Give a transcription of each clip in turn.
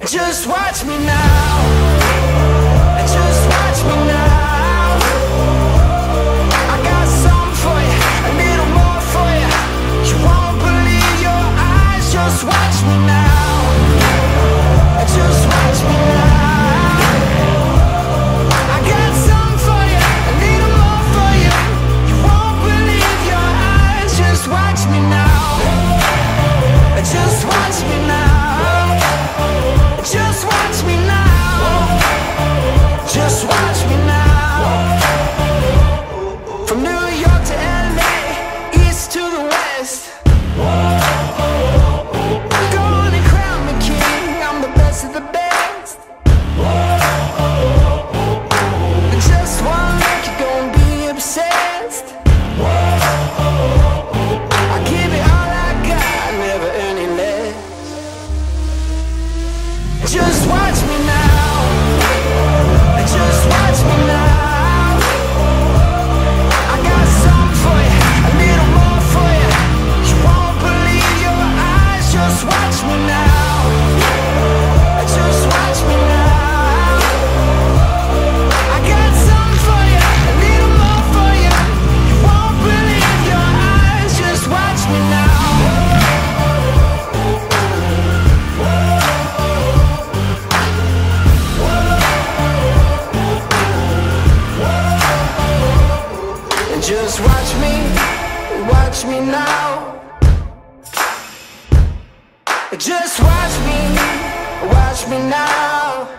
Just watch me now. Just watch me now. I got something for you, a little more for you. You won't believe your eyes. Just watch me now. Just watch me now. I got something for you, a little more for you. You won't believe your eyes. Just watch me now. Just watch me now. Just watch me now. Just watch me now. From New York to LA, east to the west. Go on and crown me king. I'm the best of the best. Just one look, you're gonna be obsessed. I give it all I got, never any less. Just watch me now. Just watch me now. I got something for you, a little more for you. You won't believe your eyes. Just watch me now. Just watch me now. I got something for you, a little more for you. You won't believe your eyes. Just watch me now. Just watch me now. Just watch me now.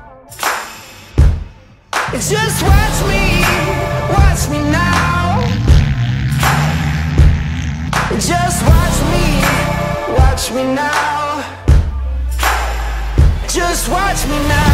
Just watch me now. Just watch me now. Just watch me now.